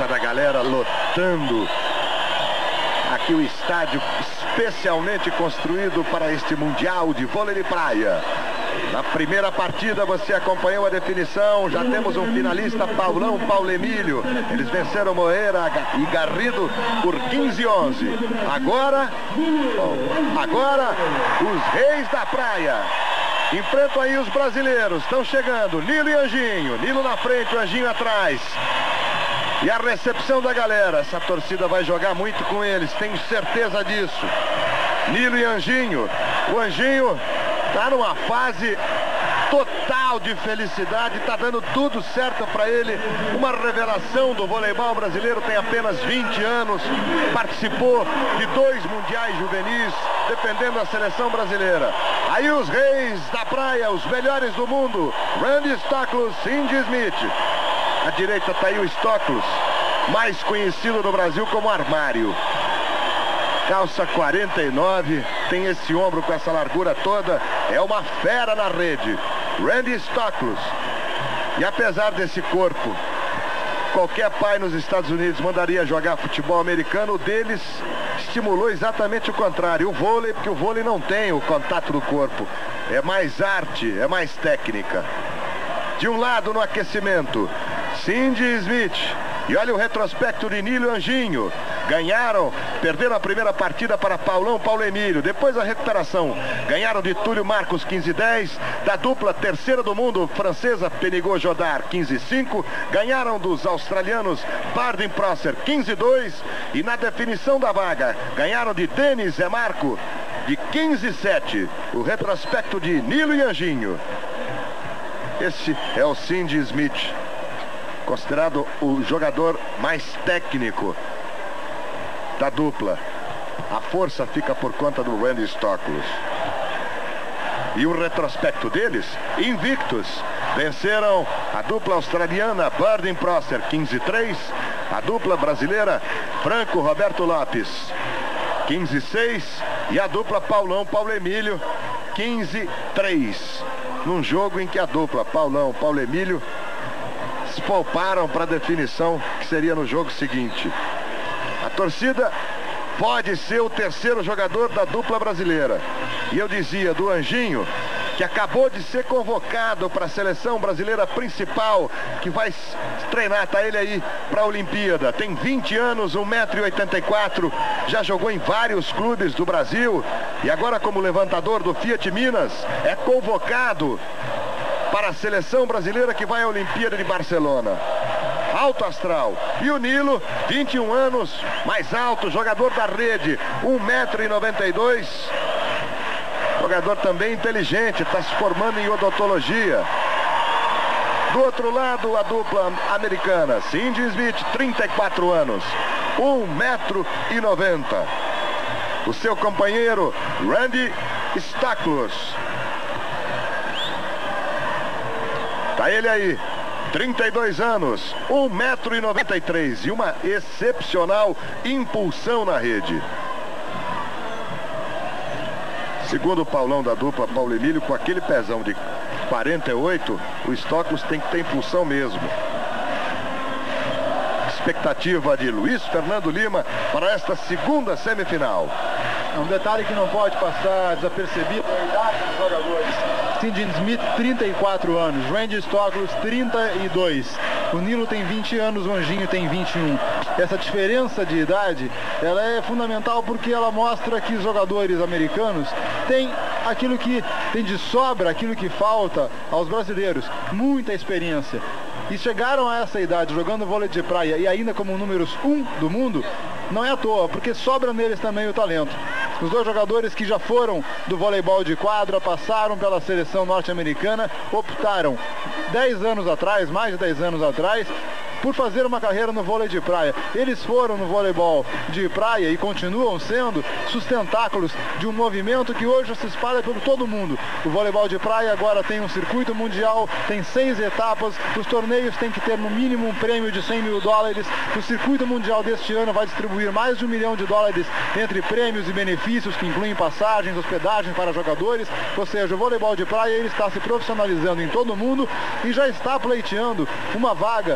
festa da galera lotando aqui o estádio especialmente construído para este Mundial de Vôlei de Praia. Na primeira partida você acompanhou a definição, já temos um finalista, Paulão, Paulo Emílio. Eles venceram Moreira e Garrido por 15-11. Agora, os reis da praia enfrentam aí os brasileiros. Estão chegando, Nilo e Anjinho. Nilo na frente, o Anjinho atrás. E a recepção da galera, essa torcida vai jogar muito com eles, tenho certeza disso. Nilo e Anjinho. O Anjinho está numa fase total de felicidade, está dando tudo certo para ele. Uma revelação do voleibol brasileiro, tem apenas 20 anos, participou de 2 mundiais juvenis, defendendo a seleção brasileira. Aí os reis da praia, os melhores do mundo, Randy Stoklos, Cindy Smith. À direita está aí o Stoklos, mais conhecido no Brasil como Armário. Calça 49, tem esse ombro com essa largura toda, é uma fera na rede. Randy Stoklos. E apesar desse corpo, qualquer pai nos Estados Unidos mandaria jogar futebol americano, o deles estimulou exatamente o contrário, o vôlei, porque o vôlei não tem o contato do corpo, é mais arte, é mais técnica. De um lado no aquecimento, Cindy Smith. E olha o retrospecto de Nilo e Anjinho. Ganharam, perderam a primeira partida para Paulão, Paulo Emílio. Depois a recuperação. Ganharam de Túlio Marcos 15-10. Da dupla terceira do mundo, francesa Penigot Jodar 15-5. Ganharam dos australianos Bardin Prosser 15-2. E na definição da vaga, ganharam de Denis e Marco de 15-7. O retrospecto de Nilo e Anjinho. Esse é o Cindy Smith, considerado o jogador mais técnico da dupla. A força fica por conta do Randy Stoklos. E o retrospecto deles, invictos. Venceram a dupla australiana Bardin Prosser 15-3. A dupla brasileira Franco Roberto Lopes 15-6. E a dupla Paulão, Paulo Emílio 15-3. Num jogo em que a dupla Paulão, Paulo Emílio se pouparam para a definição que seria no jogo seguinte. A torcida pode ser o terceiro jogador da dupla brasileira. E eu dizia do Anjinho, que acabou de ser convocado para a seleção brasileira principal, que vai treinar, tá ele aí para a Olimpíada. Tem 20 anos, 1,84 m, já jogou em vários clubes do Brasil e agora como levantador do Fiat Minas é convocado para a seleção brasileira que vai à Olimpíada de Barcelona. Alto astral. E o Nilo, 21 anos, mais alto, jogador da rede, 1,92 m. Jogador também inteligente, está se formando em odontologia. Do outro lado, a dupla americana, Cindy Smith, 34 anos, 1,90 m. O seu companheiro, Randy Stoklos. Tá ele aí, 32 anos, 1,93 m e uma excepcional impulsão na rede. Segundo o Paulão da dupla, Paulo Emílio, com aquele pezão de 48, o Stoklos tem que ter impulsão mesmo. Expectativa de Luiz Fernando Lima para esta segunda semifinal. É um detalhe que não pode passar desapercebido, a idade dos jogadores. Cindy Smith, 34 anos, Randy Stoklos, 32. O Nilo tem 20 anos, o Anjinho tem 21. Essa diferença de idade, ela é fundamental porque ela mostra que os jogadores americanos têm aquilo que tem de sobra, aquilo que falta aos brasileiros, muita experiência. E chegaram a essa idade jogando vôlei de praia e ainda como números 1 do mundo, não é à toa, porque sobra neles também o talento. Os dois jogadores que já foram do voleibol de quadra, passaram pela seleção norte-americana, optaram 10 anos atrás, mais de 10 anos atrás, por fazer uma carreira no vôlei de praia. Eles foram no voleibol de praia e continuam sendo sustentáculos de um movimento que hoje se espalha por todo o mundo. O voleibol de praia agora tem um circuito mundial, tem 6 etapas, os torneios têm que ter no mínimo um prêmio de 100 mil dólares. O circuito mundial deste ano vai distribuir mais de $1 milhão entre prêmios e benefícios que incluem passagens, hospedagem para jogadores. Ou seja, o voleibol de praia ele está se profissionalizando em todo o mundo e já está pleiteando uma vaga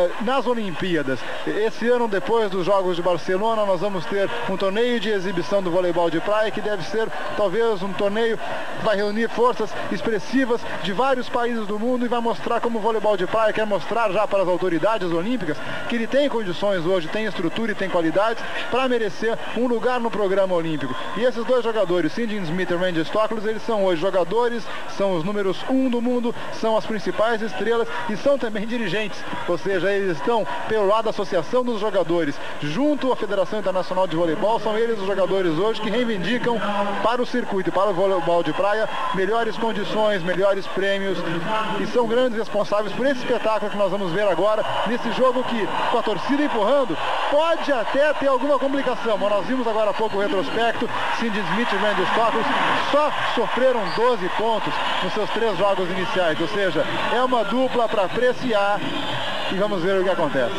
nas Olimpíadas. Esse ano, depois dos Jogos de Barcelona, nós vamos ter um torneio de exibição do voleibol de praia, que deve ser talvez um torneio que vai reunir forças expressivas de vários países do mundo e vai mostrar como o voleibol de praia quer mostrar já para as autoridades olímpicas que ele tem condições hoje, tem estrutura e tem qualidades para merecer um lugar no programa olímpico. E esses dois jogadores, St. John Smith e Randy Stoklos, eles são hoje jogadores, são os números 1 do mundo, são as principais estrelas e são também dirigentes, ou seja, eles estão pelo lado da Associação dos Jogadores, junto à Federação Internacional de Voleibol. São eles os jogadores hoje que reivindicam para o circuito e para o voleibol de praia melhores condições, melhores prêmios, e são grandes responsáveis por esse espetáculo que nós vamos ver agora, nesse jogo que, com a torcida empurrando, pode até ter alguma complicação, mas nós vimos agora há pouco o retrospecto. St. John Smith e Randy Stoklos só sofreram 12 pontos nos seus 3 jogos iniciais, ou seja, é uma dupla para apreciar e vamos ver o que acontece.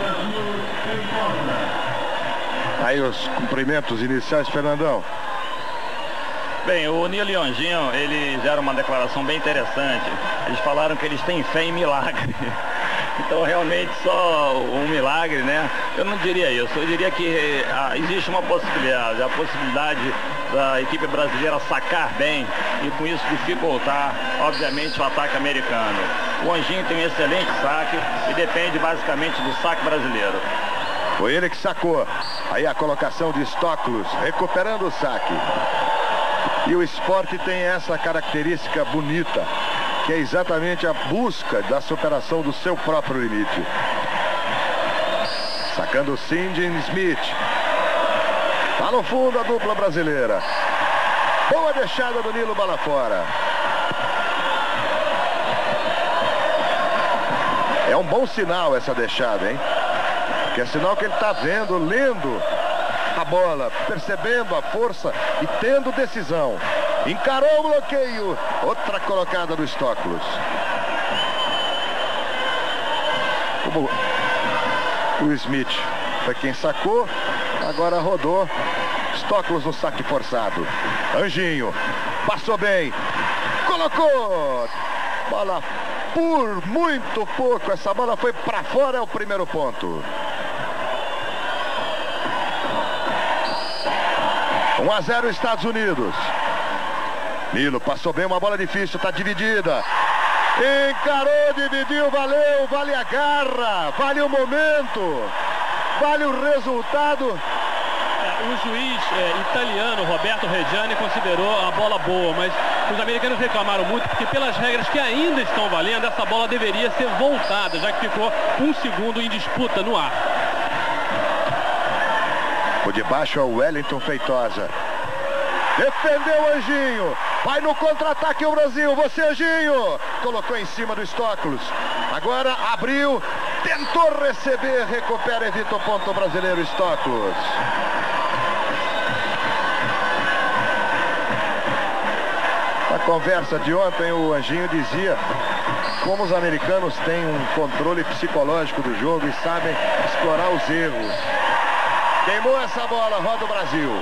Aí os cumprimentos iniciais, Fernandão. Bem, o Nilo e o Anjinho, eles deram uma declaração bem interessante. Eles falaram que eles têm fé em milagre. Então, realmente, só um milagre, né? Eu não diria isso. Eu diria que existe uma possibilidade. A possibilidade da equipe brasileira sacar bem e, com isso, dificultar, obviamente, o ataque americano. O Anjinho tem um excelente saque e depende, basicamente, do saque brasileiro. Foi ele que sacou. Aí a colocação de Stoklos, recuperando o saque. E o esporte tem essa característica bonita, que é exatamente a busca da superação do seu próprio limite. Sacando o St. John Smith. Tá no fundo a dupla brasileira. Boa deixada do Nilo, bola fora. É um bom sinal essa deixada, hein? Que é sinal que ele tá vendo, lendo a bola, percebendo a força e tendo decisão. Encarou o bloqueio. Outra colocada do Stoklos. O Smith foi quem sacou. Agora rodou. Stoklos no saque forçado. Anjinho passou bem. Colocou. Bola por muito pouco. Essa bola foi para fora. É o primeiro ponto. 1-0 Estados Unidos. Nilo passou bem, uma bola difícil, está dividida. Encarou, dividiu, valeu, vale a garra, vale o momento, vale o resultado. O juiz italiano, Roberto Reggiani, considerou a bola boa, mas os americanos reclamaram muito porque, pelas regras que ainda estão valendo, essa bola deveria ser voltada, já que ficou 1 segundo em disputa no ar. O de baixo é o Wellington Feitosa. Defendeu o Anjinho. Vai no contra-ataque o Brasil. Você, Anjinho. Colocou em cima do Stoklos. Agora abriu. Tentou receber. Recupera, evita o ponto brasileiro, Stoklos. Na conversa de ontem, o Anjinho dizia como os americanos têm um controle psicológico do jogo e sabem explorar os erros. Queimou essa bola, roda o Brasil.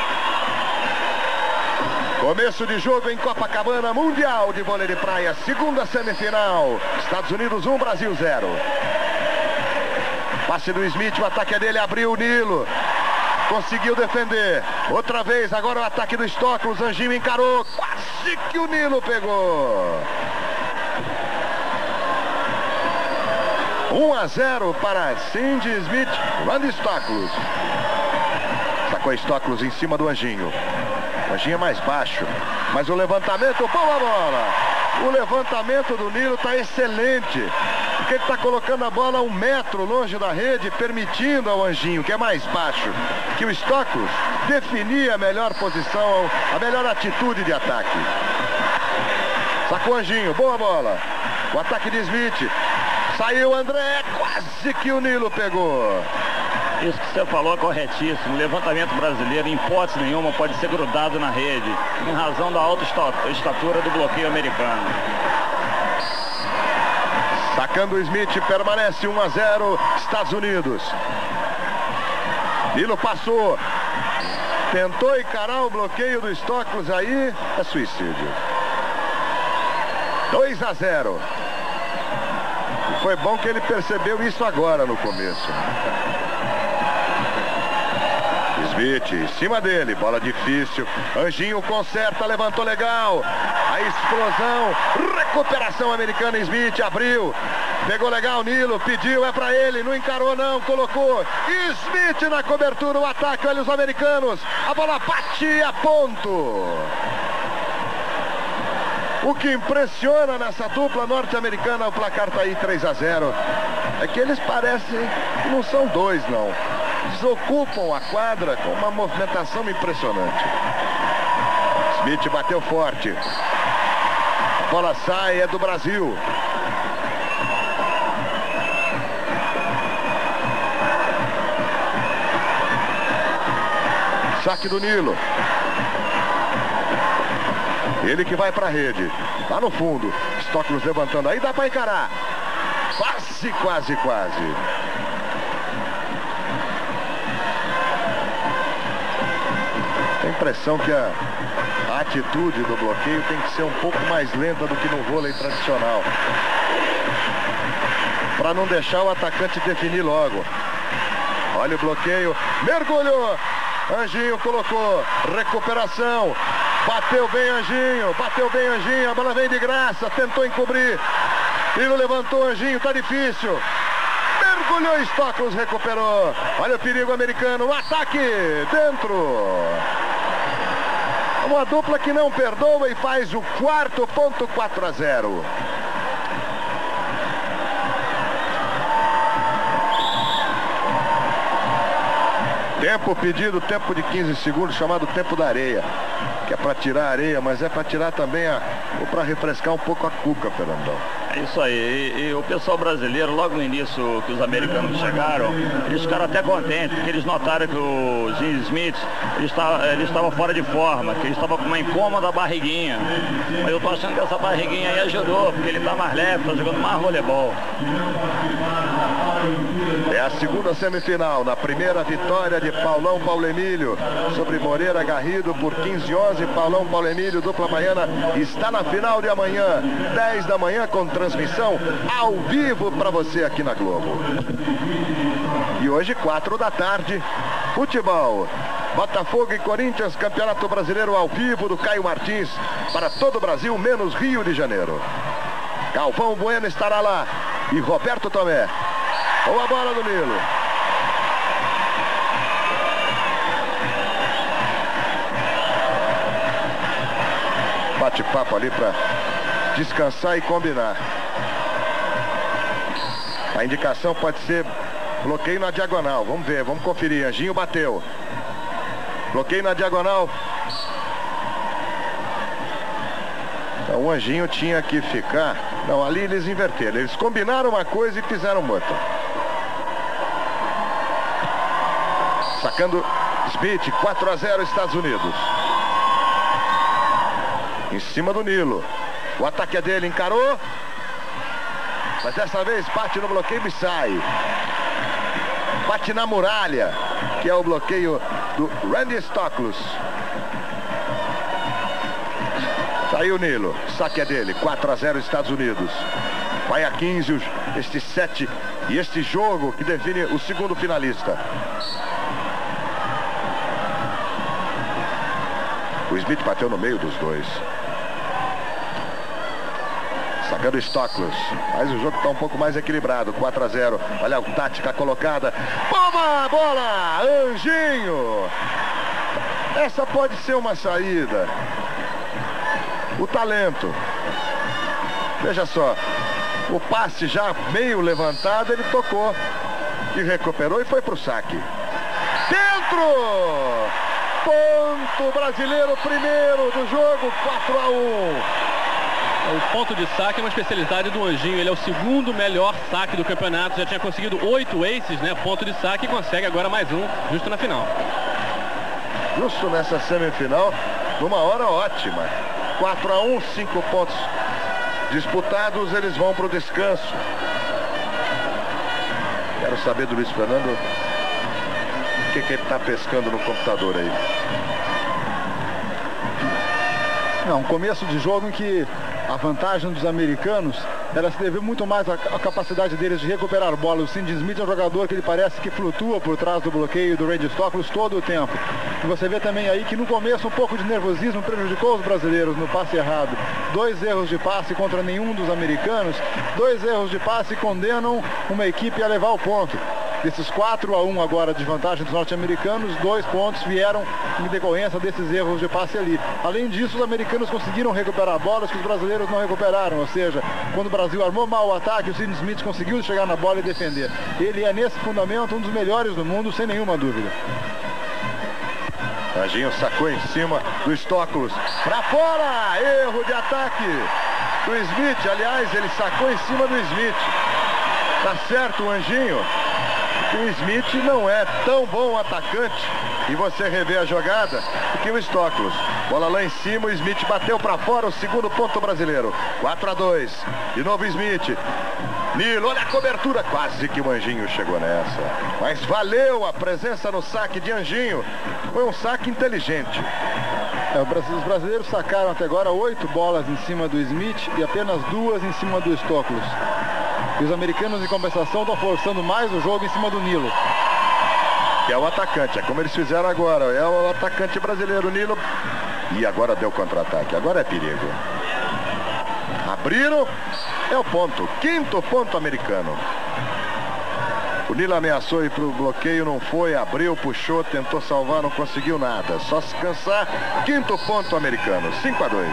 Começo de jogo em Copacabana, Mundial de Vôlei de Praia, segunda semifinal. Estados Unidos 1, Brasil 0. Passe do Smith, o ataque é dele, abriu o Nilo. Conseguiu defender. Outra vez, agora o ataque do Stoklos. Anjinho encarou, quase que o Nilo pegou. 1-0 para St. John Smith, Randy Stoklos. Sacou Stoklos em cima do Anjinho. O Anjinho é mais baixo, mas o levantamento, boa bola. O levantamento do Nilo está excelente, porque ele está colocando a bola 1 metro longe da rede, permitindo ao Anjinho, que é mais baixo que o Stoklos, definir a melhor posição, a melhor atitude de ataque. Sacou o Anjinho, boa bola. O ataque de Smith. Saiu o André, quase que o Nilo pegou. Isso que você falou é corretíssimo. O levantamento brasileiro, em hipótese nenhuma, pode ser grudado na rede, em razão da alta estatura do bloqueio americano. Sacando o Smith, permanece 1-0, Estados Unidos. Nilo passou. Tentou encarar o bloqueio do Stoklos, aí é suicídio. 2-0. Foi bom que ele percebeu isso agora no começo. Smith em cima dele, bola difícil. Anjinho conserta, levantou legal. A explosão, recuperação americana. Smith abriu, pegou legal. Nilo pediu, é pra ele, não encarou não, colocou. Smith na cobertura, o ataque, olha os americanos. A bola bate a ponto. O que impressiona nessa dupla norte-americana, o placar tá aí 3-0. É que eles parecem que não são dois, não. Eles ocupam a quadra com uma movimentação impressionante. Smith bateu forte. A bola sai, é do Brasil. Saque do Nilo. Ele que vai para a rede. Lá no fundo. Stoklos levantando. Aí dá para encarar. Quase, quase, quase. Tem a impressão que a atitude do bloqueio tem que ser um pouco mais lenta do que no vôlei tradicional. Para não deixar o atacante definir logo. Olha o bloqueio. Mergulhou. Anjinho colocou. Recuperação. Bateu bem Anjinho. Bateu bem Anjinho. A bola vem de graça. Tentou encobrir. Nilo levantou Anjinho. Tá difícil. Mergulhou. Stoklos recuperou. Olha o perigo americano. Um ataque dentro. Uma dupla que não perdoa e faz o quarto ponto. 4-0. Tempo pedido, tempo de 15 segundos, chamado tempo da areia. Que é para tirar a areia, mas é para tirar também ou para refrescar um pouco a cuca, Fernandão. É isso aí. E o pessoal brasileiro, logo no início que os americanos chegaram, eles ficaram até contentes, porque eles notaram que o Jim Smith, ele estava fora de forma, que ele estava com uma incômoda barriguinha. Mas eu tô achando que essa barriguinha aí ajudou, porque ele está mais leve, está jogando mais voleibol. É a segunda semifinal. Na primeira, vitória de Paulão Paulo Emílio sobre Moreira Garrido por 15-11. Paulão Paulo Emílio, dupla baiana, está na final de amanhã, 10 da manhã, com transmissão ao vivo para você aqui na Globo. E hoje, 4 da tarde, futebol. Botafogo e Corinthians, Campeonato Brasileiro ao vivo do Caio Martins para todo o Brasil, menos Rio de Janeiro. Galvão Bueno estará lá e Roberto Tomé. Boa bola do Nilo. Bate-papo ali para descansar e combinar. A indicação pode ser bloqueio na diagonal. Vamos ver, vamos conferir. Anjinho bateu. Bloqueio na diagonal. Então o Anjinho tinha que ficar. Não, ali eles inverteram. Eles combinaram uma coisa e fizeram outra. Sacando Smith, 4-0 Estados Unidos. Em cima do Nilo. O ataque é dele, encarou. Mas dessa vez bate no bloqueio e sai. Bate na muralha, que é o bloqueio do Randy Stoklos. Saiu o Nilo. Saque é dele, 4-0 Estados Unidos. Vai a 15 este set e este jogo que define o segundo finalista. O Smith bateu no meio dos dois. Sacando Stoklos. Mas o jogo está um pouco mais equilibrado. 4-0. Olha a tática colocada. Toma a bola! Anjinho! Essa pode ser uma saída. O talento. Veja só. O passe já meio levantado, ele tocou. E recuperou e foi para o saque. Dentro! Ponto brasileiro, primeiro do jogo, 4-1. O ponto de saque é uma especialidade do Anjinho. Ele é o segundo melhor saque do campeonato. Já tinha conseguido 8 aces, né? Ponto de saque, e consegue agora mais um, justo na final. Justo nessa semifinal, numa hora ótima. 4-1, 5 pontos disputados, eles vão para o descanso. Quero saber do Luiz Fernando o que ele está pescando no computador aí. É um começo de jogo em que a vantagem dos americanos ela se deveu muito mais à capacidade deles de recuperar bola. O Cindy Smith é um jogador que ele parece que flutua por trás do bloqueio do Randy Stoklos todo o tempo. E você vê também aí que no começo um pouco de nervosismo prejudicou os brasileiros no passe errado. 2 erros de passe contra nenhum dos americanos, 2 erros de passe condenam uma equipe a levar o ponto. Desses 4-1 agora de vantagem dos norte-americanos, 2 pontos vieram em decorrência desses erros de passe ali. Além disso, os americanos conseguiram recuperar bolas que os brasileiros não recuperaram. Ou seja, quando o Brasil armou mal o ataque, o Cindy Smith conseguiu chegar na bola e defender. Ele é, nesse fundamento, um dos melhores do mundo, sem nenhuma dúvida. Anjinho sacou em cima do Stoklos. Pra fora! Erro de ataque do Smith. Aliás, ele sacou em cima do Smith. Tá certo o Anjinho. O Smith não é tão bom atacante, e você revê a jogada, que o Stoklos. Bola lá em cima, o Smith bateu para fora, o segundo ponto brasileiro. 4-2. De novo Smith. Nilo, olha a cobertura. Quase que o Anjinho chegou nessa. Mas valeu a presença no saque de Anjinho. Foi um saque inteligente. Os brasileiros sacaram até agora 8 bolas em cima do Smith e apenas 2 em cima do Stoklos. E os americanos, em compensação, estão forçando mais o jogo em cima do Nilo. Que é o atacante, é como eles fizeram agora. É o atacante brasileiro, Nilo. E agora deu contra-ataque, agora é perigo. Abriram, é o ponto. 5º ponto americano. O Nilo ameaçou ir para o bloqueio, não foi, abriu, puxou, tentou salvar, não conseguiu nada. Só se cansar, 5º ponto americano, 5-2.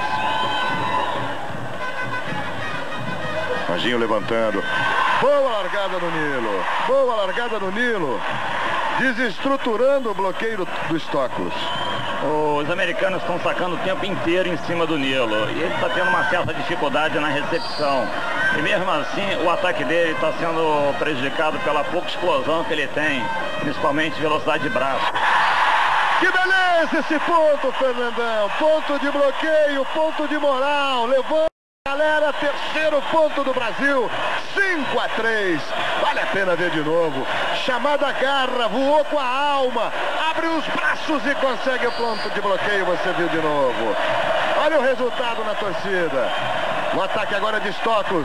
Anjinho levantando. Boa largada do Nilo. Boa largada do Nilo. Desestruturando o bloqueio do Stoklos. Os americanos estão sacando o tempo inteiro em cima do Nilo. E ele está tendo uma certa dificuldade na recepção. E mesmo assim, o ataque dele está sendo prejudicado pela pouca explosão que ele tem. Principalmente velocidade de braço. Que beleza esse ponto, Fernandão. Ponto de bloqueio, ponto de moral. Levou. Galera, 3º ponto do Brasil, 5-3. Vale a pena ver de novo. Chamada garra, voou com a alma, abriu os braços e consegue o ponto de bloqueio. Você viu de novo. Olha o resultado na torcida. O ataque agora é de Stoklos.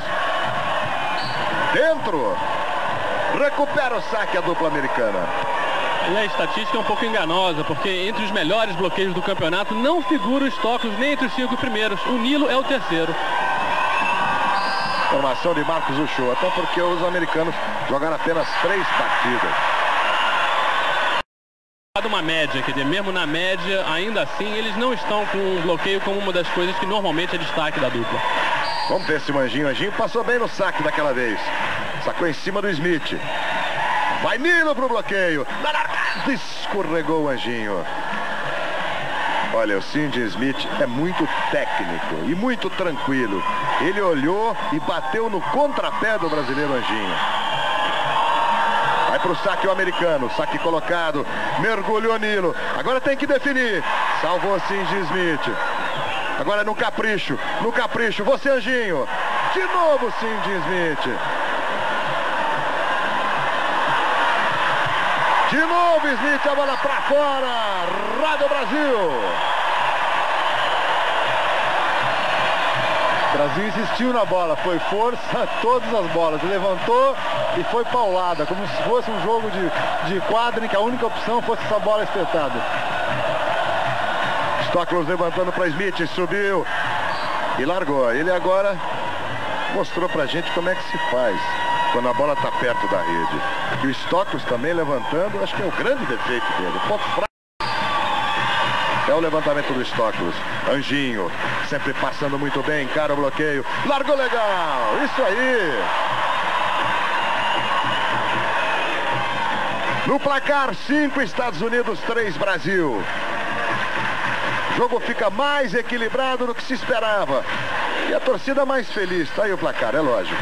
Dentro. Recupera o saque a dupla americana. E a estatística é um pouco enganosa, porque entre os melhores bloqueios do campeonato não figura o Stoklos nem entre os 5 primeiros. O Nilo é o 3º. Formação de Marcos Uchoa, até porque os americanos jogaram apenas 3 partidas. Uma média, quer dizer, mesmo na média, ainda assim, eles não estão com um bloqueio como uma das coisas que normalmente é destaque da dupla. Vamos ver se o Anjinho passou bem no saque daquela vez. Sacou em cima do Smith. Vai Nilo pro bloqueio. Na largada, escorregou o Anjinho. Olha, o Cindy Smith é muito técnico e muito tranquilo. Ele olhou e bateu no contrapé do brasileiro Anjinho. Vai pro saque o americano. Saque colocado. Mergulhou Nilo. Agora tem que definir. Salvou Cindy Smith. Agora no capricho. No capricho. Você, Anjinho. De novo Cindy Smith. De novo Smith, a bola pra fora. Rádio Brasil. O Brasil insistiu na bola, foi força, todas as bolas. Levantou e foi paulada, como se fosse um jogo de quadra em que a única opção fosse essa bola espetada. Stoklos levantando para Smith, subiu e largou. Ele agora mostrou pra gente como é que se faz quando a bola está perto da rede. E o Stoklos também levantando, acho que é o grande defeito dele. Ponto fraco. É o levantamento do Stoklos. Anjinho, sempre passando muito bem, encara o bloqueio. Largou legal, isso aí. No placar, 5 Estados Unidos, 3 Brasil. O jogo fica mais equilibrado do que se esperava. E a torcida mais feliz. Tá aí o placar, é lógico.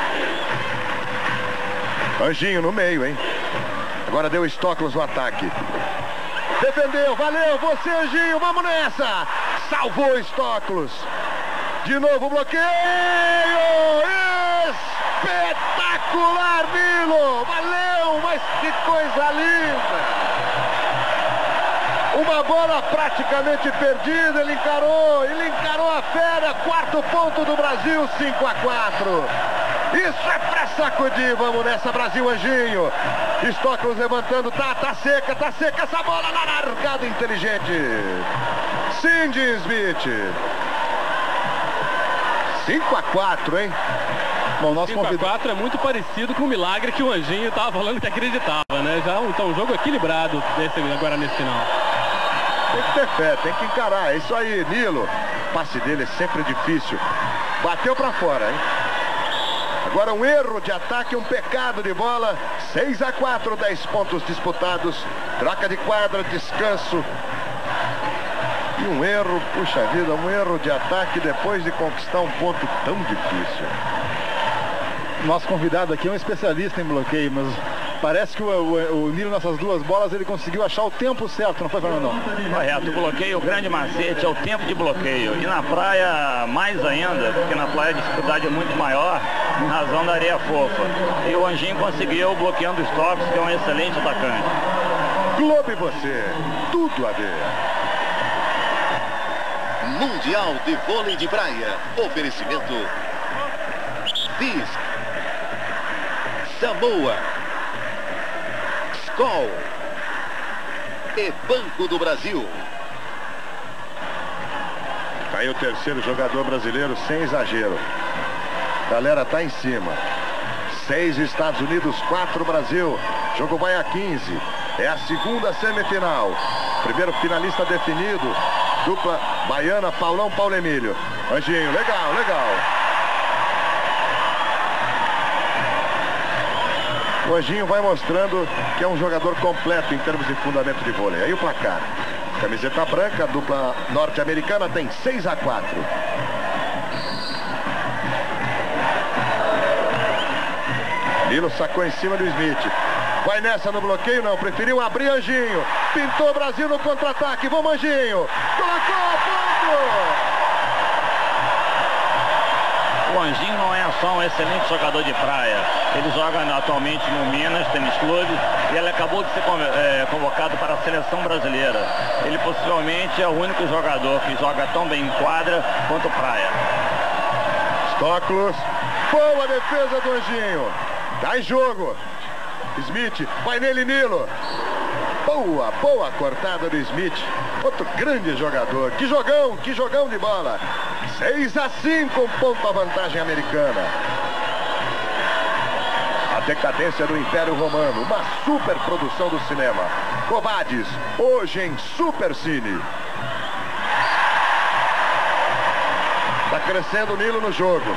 Anjinho no meio, hein? Agora deu Stoklos no ataque. Defendeu, valeu, você, Anjinho, vamos nessa! Salvou Stoklos. De novo bloqueio! Espetacular, Nilo! Valeu, mas que coisa linda! Uma bola praticamente perdida, ele encarou a fera, 4º ponto do Brasil, 5-4. Isso é pra sacudir, vamos nessa, Brasil, Anjinho. Stoklos levantando, tá seca essa bola na largada inteligente. Cindy Smith. 5-4, hein? Bom, nosso 5-4 é muito parecido com o milagre que o Anjinho estava falando que acreditava, né? Já então um jogo equilibrado agora nesse final. Tem que ter fé, tem que encarar, é isso aí, Nilo. O passe dele é sempre difícil. Bateu pra fora, hein? Agora um erro de ataque, um pecado de bola. 6-4, 10 pontos disputados. Troca de quadra, descanso. E um erro, puxa vida, um erro de ataque depois de conquistar um ponto tão difícil. Nosso convidado aqui é um especialista em bloqueio, mas parece que o Nilo nessas duas bolas ele conseguiu achar o tempo certo, não foi, Fernandão? Correto, o bloqueio, o grande macete é o tempo de bloqueio. E na praia mais ainda, porque na praia a dificuldade é muito maior, em razão da areia fofa. E o Anjinho conseguiu bloqueando o Stoklos, que é um excelente atacante. Globo e você, tudo a ver. Mundial de Vôlei de Praia. Oferecimento Disc, Samoa, Skol e Banco do Brasil. Tá aí o terceiro jogador brasileiro, sem exagero. Galera tá em cima. 6 Estados Unidos, 4 Brasil. Jogo vai a 15. É a segunda semifinal. Primeiro finalista definido. Dupla baiana, Paulão, Paulo Emílio. Anjinho, legal, legal. O Anjinho vai mostrando que é um jogador completo em termos de fundamento de vôlei. Aí o placar. Camiseta branca, dupla norte-americana tem 6-4. Nilo sacou em cima do Smith. Vai nessa no bloqueio, não. Preferiu abrir Anjinho. Pintou o Brasil no contra-ataque. Vamos, Anjinho. Colocou, ponto! O Anjinho não é só um excelente jogador de praia. Ele joga atualmente no Minas Tênis Clube e ele acabou de ser convocado para a seleção brasileira. Ele possivelmente é o único jogador que joga tão bem em quadra quanto praia. Stoklos. Boa defesa do Anjinho. Tá em jogo. Smith, vai nele, Nilo. Boa cortada do Smith. Outro grande jogador. Que jogão de bola. 6-5, um ponto a vantagem americana. A decadência do Império Romano, uma super produção do cinema. Covades, hoje em Super Cine. Tá crescendo o Nilo no jogo.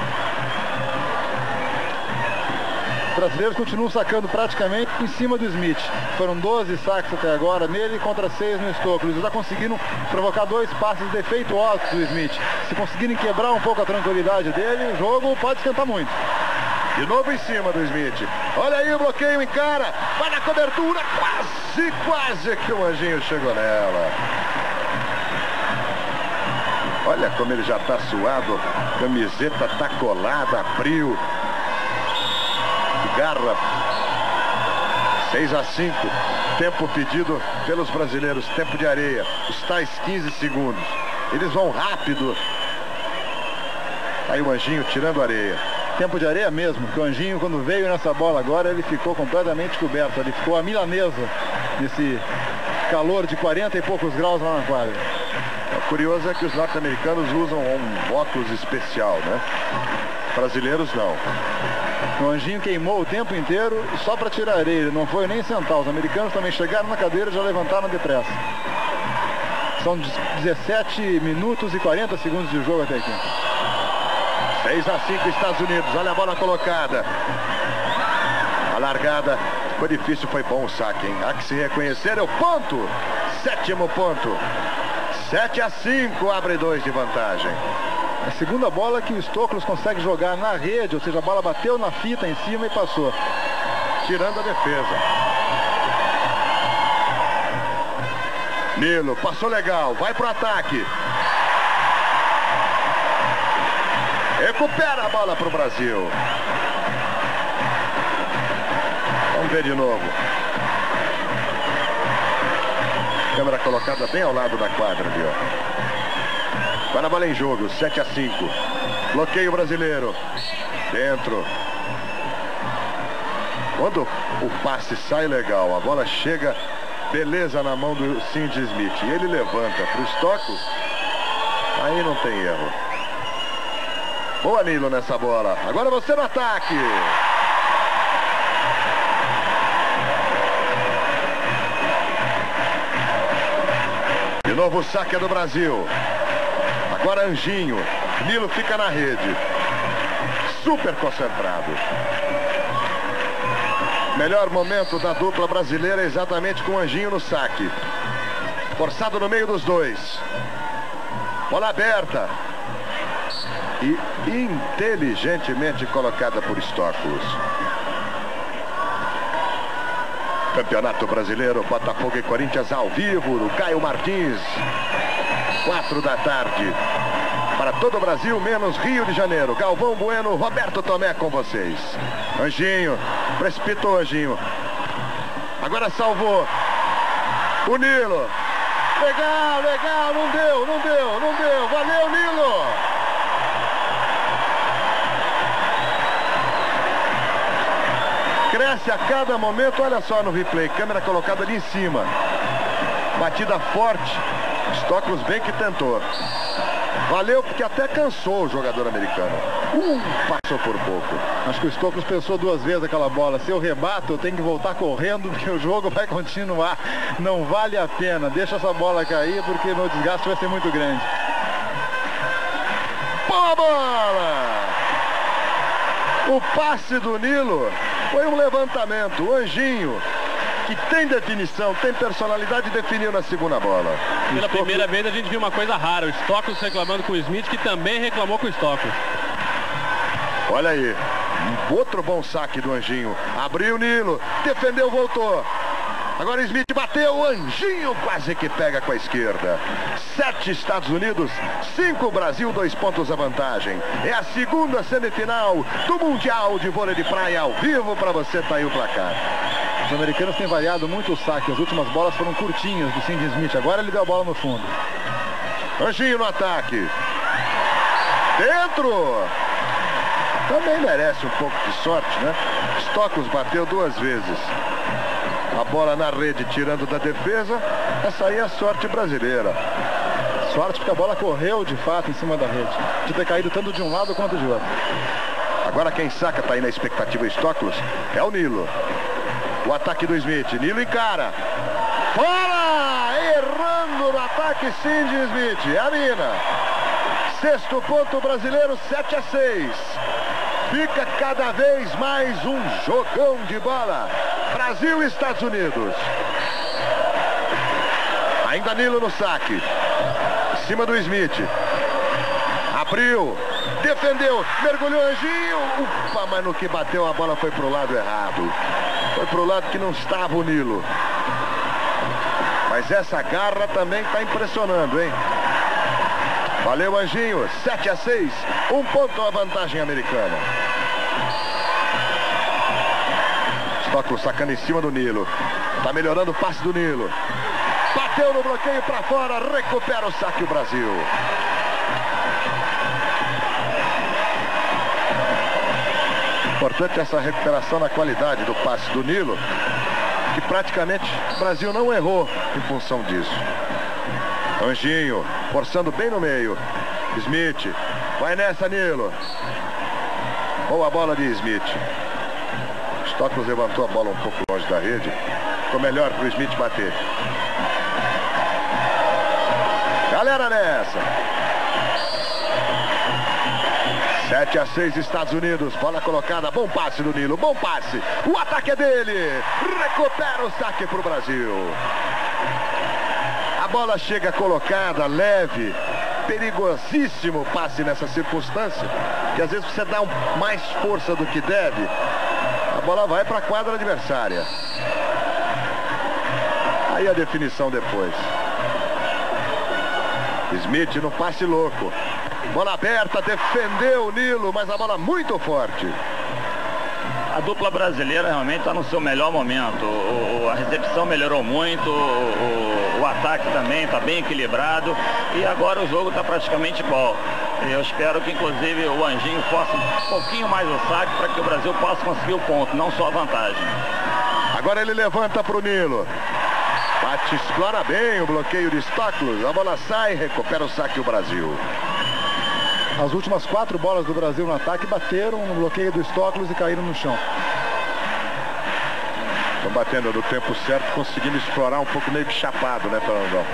Os brasileiros continuam sacando praticamente em cima do Smith. Foram 12 saques até agora nele contra 6 no Stoklos. Eles já conseguiram provocar 2 passes defeituosos do Smith. Se conseguirem quebrar um pouco a tranquilidade dele, o jogo pode esquentar muito. De novo em cima do Smith. Olha aí o bloqueio, encara. Vai na cobertura. Quase que o Anjinho chegou nela. Olha como ele já está suado. Camiseta tá colada, abriu. Garra. 6-5. Tempo pedido pelos brasileiros. Tempo de areia. Os tais 15 segundos. Eles vão rápido. Aí o Anjinho tirando areia. Tempo de areia mesmo, porque o Anjinho, quando veio nessa bola agora, ele ficou completamente coberto. Ele ficou a milanesa nesse calor de 40 e poucos graus lá na quadra. O curioso é que os norte-americanos usam um óculos especial, né? Brasileiros não. O Anjinho queimou o tempo inteiro só para tirar areia. Ele não foi nem sentar. Os americanos também chegaram na cadeira e já levantaram depressa. São 17 minutos e 40 segundos de jogo até aqui. 6-5 Estados Unidos. Olha a bola colocada. A largada foi difícil, foi bom o saque, hein? Há que se reconhecer, é o ponto. 7º ponto. 7-5, abre 2 de vantagem. A segunda bola que o Stoklos consegue jogar na rede, ou seja, a bola bateu na fita em cima e passou. Tirando a defesa. Nilo, passou legal, vai pro ataque. Recupera a bola pro Brasil. Vamos ver de novo. Câmera colocada bem ao lado da quadra ali, ó. Agora a bola em jogo, 7-5. Bloqueio brasileiro. Dentro. Quando o passe sai legal, a bola chega, beleza, na mão do Cindy Smith. E ele levanta para o Stockley. Aí não tem erro. Boa, Nilo, nessa bola. Agora você no ataque. De novo o saque é do Brasil. Agora Anjinho. Nilo fica na rede. Super concentrado. Melhor momento da dupla brasileira exatamente com o Anjinho no saque. Forçado no meio dos dois. Bola aberta. E inteligentemente colocada por Stockley. Campeonato Brasileiro, Botafogo e Corinthians ao vivo, do Caio Martins. 4 da tarde. Para todo o Brasil, menos Rio de Janeiro. Galvão Bueno, Roberto Tomé com vocês. Anjinho, precipitou Anjinho. Agora salvou. O Nilo. Legal, legal, não deu. Valeu, Nilo. Cresce a cada momento, olha só no replay. Câmera colocada ali em cima. Batida forte. Stockley bem que tentou. Valeu, porque até cansou o jogador americano. Passou por pouco. Acho que o Stockley pensou 2 vezes aquela bola. Se eu rebato, eu tenho que voltar correndo, porque o jogo vai continuar. Não vale a pena. Deixa essa bola cair, porque o desgaste vai ser muito grande. Boa bola! O passe do Nilo foi um levantamento. O Anjinho, que tem definição, tem personalidade, definiu na segunda bola. Pela primeira vez a gente viu uma coisa rara, o Stockley reclamando com o Smith, que também reclamou com o Stockley. Olha aí, outro bom saque do Anjinho. Abriu o Nilo, defendeu, voltou. Agora Smith bateu, o Anjinho quase que pega com a esquerda. 7 Estados Unidos, 5 Brasil, 2 pontos a vantagem. É a segunda semifinal do Mundial de Vôlei de Praia ao vivo para você, tá aí o placar. Os americanos têm variado muito o saque. As últimas bolas foram curtinhas do Cindy Smith. Agora ele deu a bola no fundo. Anjinho no ataque. Dentro. Também merece um pouco de sorte, né? Stockley bateu 2 vezes. A bola na rede tirando da defesa. Essa aí é a sorte brasileira. Sorte porque a bola correu de fato em cima da rede. De ter caído tanto de um lado quanto de outro. Agora quem saca, tá aí na expectativa Stockley, é o Nilo. O ataque do Smith. Nilo encara. Fora! Errando no ataque Cindy Smith. É a mina. 6º ponto brasileiro, 7-6. Fica cada vez mais um jogão de bola. Brasil e Estados Unidos. Ainda Nilo no saque. Em cima do Smith. Abriu. Defendeu. Mergulhou Anjinho. Ufa, mas no que bateu a bola foi pro lado errado. Foi pro lado que não estava o Nilo. Mas essa garra também está impressionando, hein? Valeu, Anjinho. 7-6. 1 ponto a vantagem americana. Stockley sacando em cima do Nilo. Tá melhorando o passe do Nilo. Bateu no bloqueio para fora. Recupera o saque o Brasil. Importante essa recuperação na qualidade do passe do Nilo, que praticamente o Brasil não errou em função disso. Anjinho, forçando bem no meio. Smith, vai nessa, Nilo. Boa bola de Smith. Stockley levantou a bola um pouco longe da rede. Ficou melhor para o Smith bater. Galera nessa. 7-6 Estados Unidos, bola colocada, bom passe do Nilo, bom passe, o ataque é dele, recupera o saque para o Brasil. A bola chega colocada, leve, perigosíssimo passe nessa circunstância, que às vezes você dá mais força do que deve, a bola vai para a quadra adversária. Aí a definição depois. Smith no passe louco. Bola aberta, defendeu o Nilo, mas a bola muito forte. A dupla brasileira realmente está no seu melhor momento. A recepção melhorou muito, o ataque também está bem equilibrado e agora o jogo está praticamente igual. Eu espero que inclusive o Anjinho force um pouquinho mais o saque para que o Brasil possa conseguir o ponto, não só a vantagem. Agora ele levanta para o Nilo. Bate, explora bem o bloqueio de Stoklos. A bola sai, recupera o saque o Brasil. As últimas 4 bolas do Brasil no ataque bateram no bloqueio do Stoklos e caíram no chão. Estão batendo no tempo certo, conseguindo explorar um pouco meio que chapado, né, Fernandão?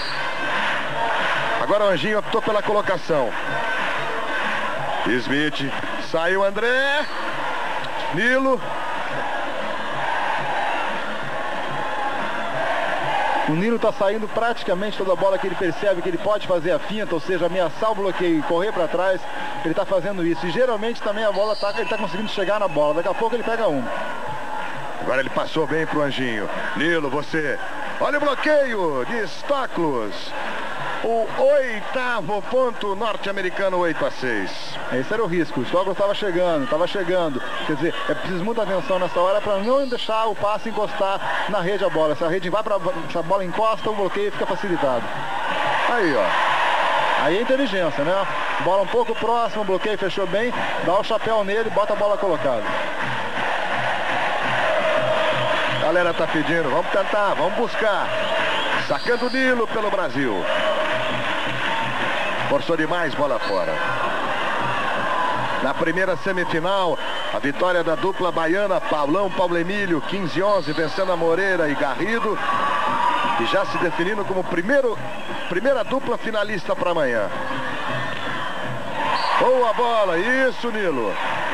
Agora o Anjinho optou pela colocação. Smith, saiu André. Nilo. O Nilo está saindo praticamente toda a bola que ele percebe que ele pode fazer a finta, ou seja, ameaçar o bloqueio e correr para trás. Ele está fazendo isso. E geralmente também a bola ele está conseguindo chegar na bola. Daqui a pouco ele pega uma. Agora ele passou bem pro Anjinho. Nilo, você. Olha o bloqueio de Stoklos. O 8º ponto norte-americano, 8-6. Esse era o risco. O Stoklos estava chegando. Quer dizer, é preciso muita atenção nessa hora para não deixar o passe encostar na rede a bola. Se a rede vai para a bola encosta, o bloqueio fica facilitado. Aí, ó. Aí é inteligência, né? Bola um pouco próxima, o bloqueio fechou bem, dá o chapéu nele, bota a bola colocada. A galera tá pedindo, vamos tentar, vamos buscar. Sacando o Nilo pelo Brasil. Forçou demais, bola fora. Na primeira semifinal, a vitória da dupla baiana, Paulão, Paulo Emílio, 15-11, vencendo a Moreira e Garrido. E já se definindo como primeira dupla finalista para amanhã. Boa bola, isso, Nilo.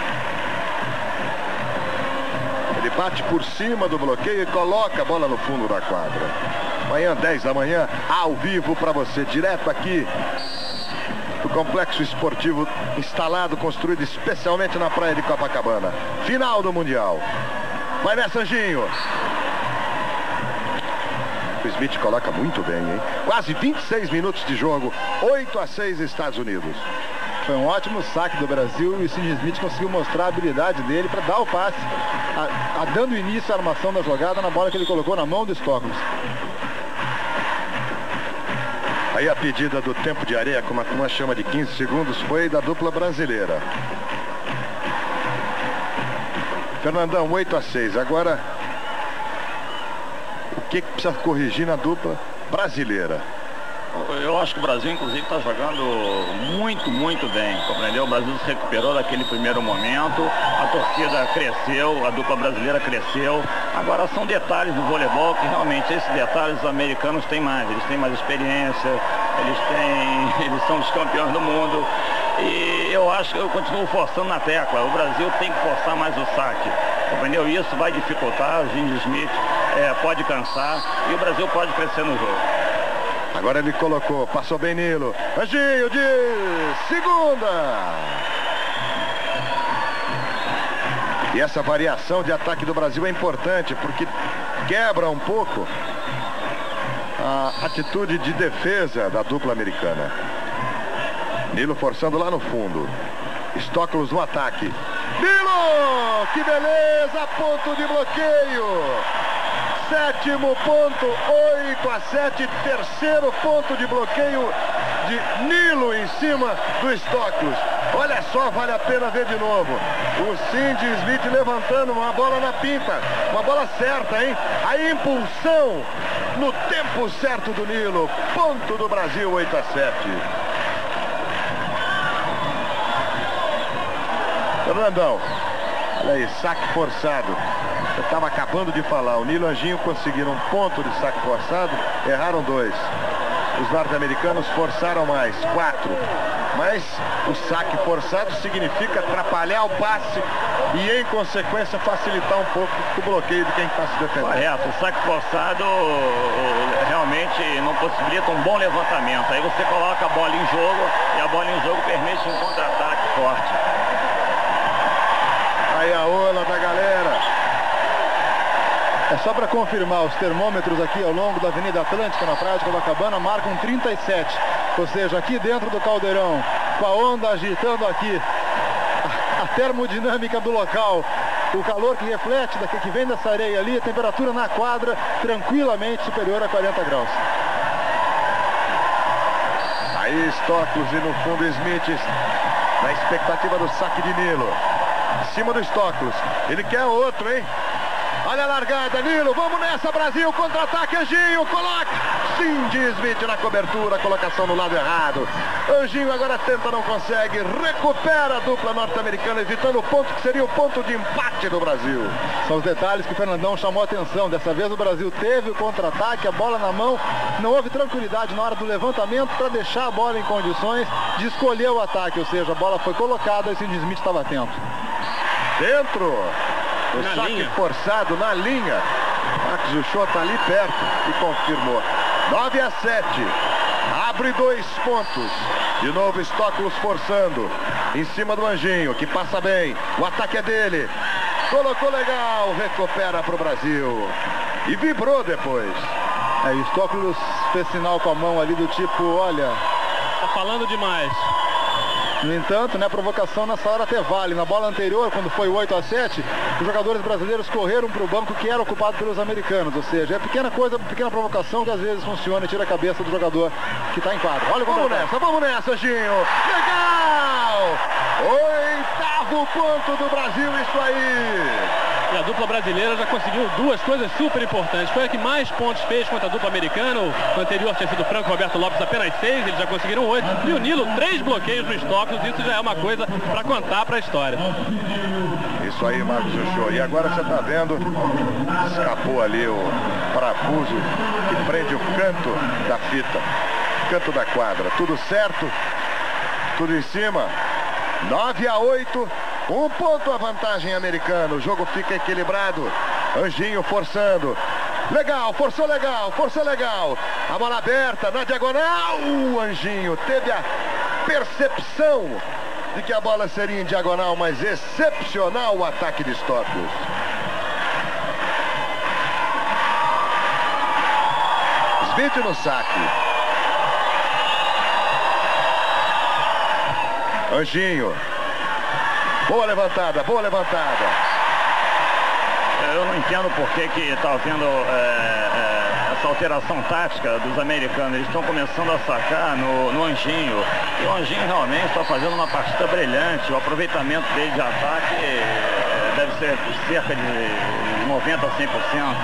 Ele bate por cima do bloqueio e coloca a bola no fundo da quadra. Amanhã, 10 da manhã, ao vivo para você, direto aqui do Complexo Esportivo instalado, construído especialmente na praia de Copacabana. Final do Mundial. Vai nessa, Anjinho. O Smith coloca muito bem, hein? Quase 26 minutos de jogo, 8-6 Estados Unidos. Foi um ótimo saque do Brasil e o Sidney Smith conseguiu mostrar a habilidade dele para dar o passe, dando início à armação da jogada na bola que ele colocou na mão do Stoklos. Aí a pedida do tempo de areia, como a turma chama de 15 segundos, foi da dupla brasileira. Fernandão, 8-6. Agora, o que precisa corrigir na dupla brasileira? Eu acho que o Brasil, inclusive, está jogando muito bem, compreendeu? O Brasil se recuperou daquele primeiro momento, a torcida cresceu, a dupla brasileira cresceu. Agora são detalhes do voleibol que realmente esses detalhes os americanos têm mais. Eles têm mais experiência, eles são os campeões do mundo. E eu acho que eu continuo forçando na tecla. O Brasil tem que forçar mais o saque, compreendeu? Isso vai dificultar, o Sidney Smith pode cansar e o Brasil pode crescer no jogo. Agora ele colocou, passou bem Nilo. Anjinho de segunda. E essa variação de ataque do Brasil é importante, porque quebra um pouco a atitude de defesa da dupla americana. Nilo forçando lá no fundo. Stoklos no ataque. Nilo! Que beleza! Ponto de bloqueio! 7º ponto, 8-7, terceiro ponto de bloqueio de Nilo em cima do Stoklos. Olha só, vale a pena ver de novo. O Sidney Smith levantando uma bola na pinta, uma bola certa, hein? A impulsão no tempo certo do Nilo. Ponto do Brasil, 8-7. Fernandão, olha aí, saque forçado. Eu estava acabando de falar, o Nilo e o Anjinho conseguiram um ponto de saque forçado, erraram 2. Os norte-americanos forçaram mais, 4. Mas o saque forçado significa atrapalhar o passe e, em consequência, facilitar um pouco o bloqueio de quem está se defendendo. Correto, o saque forçado realmente não possibilita um bom levantamento. Aí você coloca a bola em jogo e a bola em jogo permite um contra-ataque forte. Aí a ola da galera. É só para confirmar, os termômetros aqui ao longo da Avenida Atlântica, na praia de Copacabana, marcam 37. Ou seja, aqui dentro do caldeirão, com a onda agitando aqui, a termodinâmica do local O calor que reflete, que vem dessa areia ali, a temperatura na quadra tranquilamente superior a 40 graus. Aí Stoklos e no fundo Smith, na expectativa do saque de Nilo. Em cima do Stoklos. Ele quer outro, hein? Olha a largada, Nilo. Vamos nessa, Brasil. Contra-ataque, Anjinho. Coloca. Cindy Smith na cobertura. Colocação no lado errado. Anjinho agora tenta, não consegue. Recupera a dupla norte-americana, evitando o ponto que seria o ponto de empate do Brasil. São os detalhes que o Fernandão chamou a atenção. Dessa vez o Brasil teve o contra-ataque, a bola na mão. Não houve tranquilidade na hora do levantamento para deixar a bola em condições de escolher o ataque. Ou seja, a bola foi colocada e Cindy Smith estava atento. Dentro. O saque forçado na linha. Max Juchot está ali perto e confirmou. 9-7. Abre 2 pontos. De novo Stoklos forçando. Em cima do Anjinho, que passa bem. O ataque é dele. Colocou legal. Recupera para o Brasil. E vibrou depois. Stoklos fez sinal com a mão ali do tipo, olha... Tá falando demais. No entanto, né, a provocação nessa hora até vale. Na bola anterior, quando foi 8-7, os jogadores brasileiros correram para o banco que era ocupado pelos americanos. Ou seja, é pequena coisa, pequena provocação que às vezes funciona e tira a cabeça do jogador que está em quadro. Olha, vamos nessa, Ginho. Legal! 8º ponto do Brasil, isso aí. E a dupla brasileira já conseguiu 2 coisas super importantes. Foi a que mais pontos fez contra a dupla americana. O anterior tinha sido o Franco Roberto Lopes, apenas 6, eles já conseguiram 8. E o Nilo, 3 bloqueios no Stoklos. Isso já é uma coisa para contar para a história. Isso aí, Marcos Juchot. E agora você está vendo, escapou ali o parafuso que prende o canto da fita, canto da quadra. Tudo certo, tudo em cima. 9-8. 1 ponto a vantagem americana. O jogo fica equilibrado. Anjinho forçando. Legal, forçou legal, forçou legal. A bola aberta na diagonal. O Anjinho teve a percepção de que a bola seria em diagonal, mas excepcional o ataque de Stoklos. Smith no saque. Anjinho. Boa levantada, boa levantada. Eu não entendo por que está havendo essa alteração tática dos americanos. Eles estão começando a sacar no Anjinho. E o Anjinho realmente está fazendo uma partida brilhante. O aproveitamento dele de ataque deve ser cerca de 90% a 100%.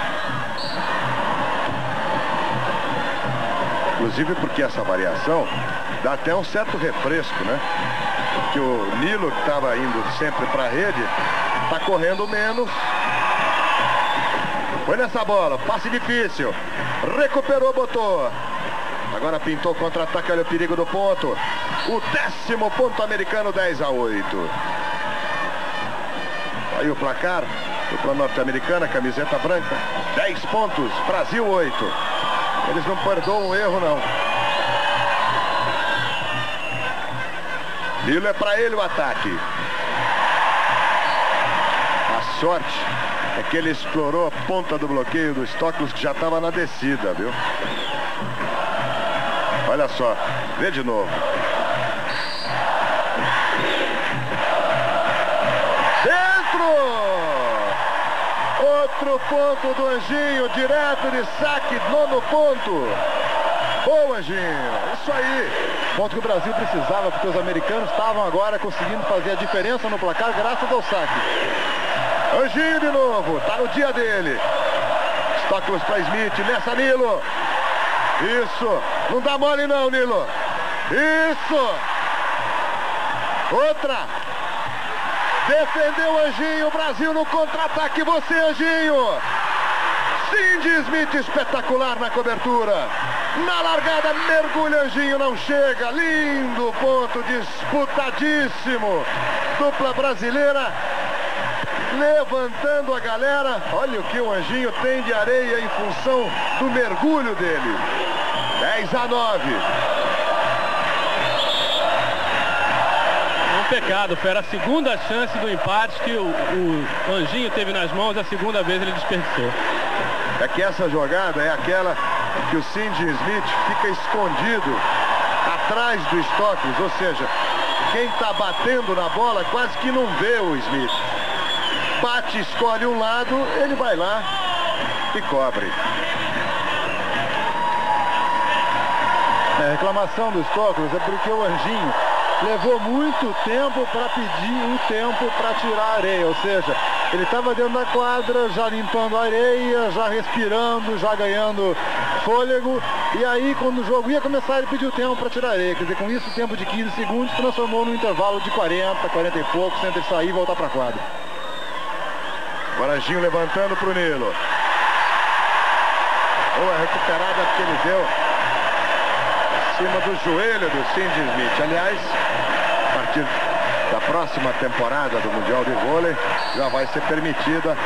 Inclusive porque essa variação dá até um certo refresco, né? Que o Nilo, que estava indo sempre para a rede, está correndo menos. Foi nessa bola, passe difícil. Recuperou, botou. Agora pintou contra-ataque, olha o perigo do ponto. O 10º ponto americano, 10-8. Aí o placar, dupla norte-americana, camiseta branca, 10 pontos, Brasil 8. Eles não perdoam o erro, não. Nilo é para ele o ataque. A sorte é que ele explorou a ponta do bloqueio do Stoklos, que já estava na descida, viu? Olha só, vê de novo. Dentro! Outro ponto do Anjinho, direto de saque, 9º ponto. Boa, Anjinho, isso aí. Ponto que o Brasil precisava, porque os americanos estavam agora conseguindo fazer a diferença no placar graças ao saque. Anjinho de novo, tá no dia dele. Stoklos para Smith, nessa, Nilo. Isso, não dá mole não, Nilo. Isso. Outra. Defendeu o Anjinho, Brasil no contra-ataque, você, Anjinho. Cindy Smith espetacular na cobertura. Na largada, mergulha, Anjinho, não chega. Lindo ponto, disputadíssimo. Dupla brasileira levantando a galera. Olha o que o Anjinho tem de areia em função do mergulho dele. 10-9. Pecado, foi a segunda chance do empate que o Anjinho teve nas mãos, a segunda vez ele desperdiçou. É que essa jogada é aquela que o Cindy Smith fica escondido atrás do Stoklos, ou seja, quem está batendo na bola quase que não vê o Smith. bate, escolhe um lado, ele vai lá e cobre. A reclamação do Stoklos é porque o Anjinho levou muito tempo para pedir o tempo para tirar a areia, ou seja, ele estava dentro da quadra, já limpando a areia, já respirando, já ganhando fôlego, e aí quando o jogo ia começar ele pediu tempo para tirar a areia, quer dizer, com isso o tempo de 15 segundos transformou num intervalo de 40 e poucos, entre ele sair e voltar para a quadra. O Anjinho levantando para o Nilo. Boa recuperada que ele deu em cima do joelho do Cindy Smith. Aliás, a partir da próxima temporada do Mundial de Vôlei já vai ser permitida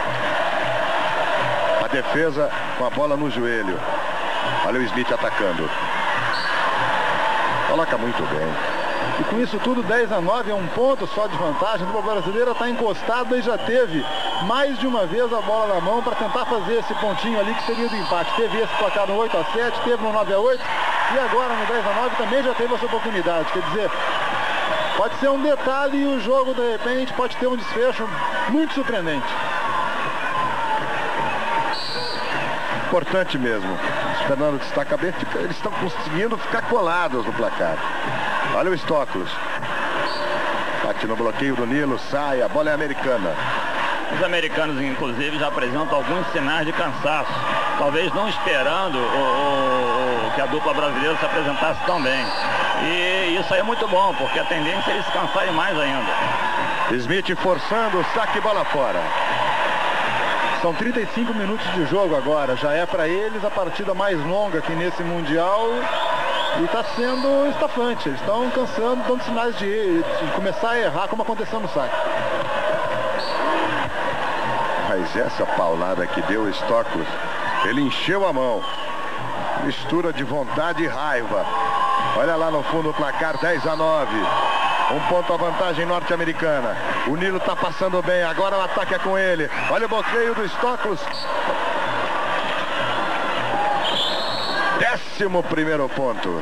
a defesa com a bola no joelho. Olha o Smith atacando. Coloca muito bem. E com isso tudo, 10-9, é um ponto só de vantagem. A dupla brasileira está encostada e já teve mais de uma vez a bola na mão para tentar fazer esse pontinho ali que seria do empate. Teve esse placar no 8-7, teve no 9-8 e agora no 10-9 também já teve essa oportunidade. Quer dizer, pode ser um detalhe e o jogo de repente pode ter um desfecho muito surpreendente. Importante mesmo. O Fernando destaca bem, eles estão conseguindo ficar colados no placar. Olha o Stoklos. Bate no bloqueio do Nilo, sai, a bola é americana. Os americanos, inclusive, já apresentam alguns sinais de cansaço. Talvez não esperando que a dupla brasileira se apresentasse tão bem. E isso aí é muito bom, porque a tendência é eles se cansarem mais ainda. Smith forçando, saque, bola fora. São 35 minutos de jogo agora. Já é para eles a partida mais longa aqui nesse Mundial. E está sendo estafante. Eles estão cansando, dando sinais de começar a errar, como aconteceu no saque. Mas essa paulada que deu o Stoklos, ele encheu a mão. Mistura de vontade e raiva. Olha lá no fundo o placar, 10-9. Um ponto a vantagem norte-americana. O Nilo está passando bem, agora o ataque é com ele. Olha o bloqueio do Stoklos. 11º ponto.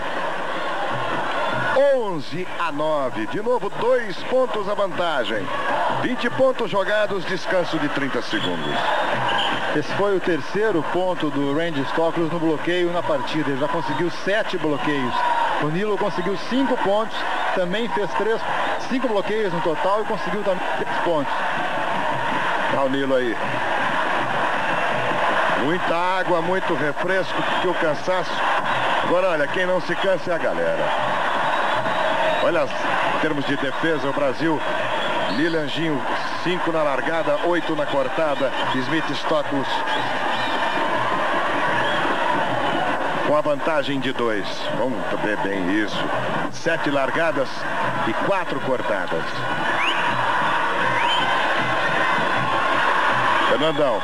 11-9. De novo, 2 pontos a vantagem. 20 pontos jogados, descanso de 30 segundos. Esse foi o terceiro ponto do Randy Stoklos no bloqueio na partida. Ele já conseguiu 7 bloqueios. O Nilo conseguiu 5 pontos, também fez 5 bloqueios no total e conseguiu também 3 pontos. Olha o Nilo aí. Muita água, muito refresco, porque o cansaço. Agora, olha, quem não se cansa é a galera. Olha, em termos de defesa, o Brasil, Nilo Anjinho, 5 na largada, 8 na cortada. Smith Stoklos com a vantagem de 2. Vamos ver bem isso. 7 largadas e 4 cortadas. Fernandão.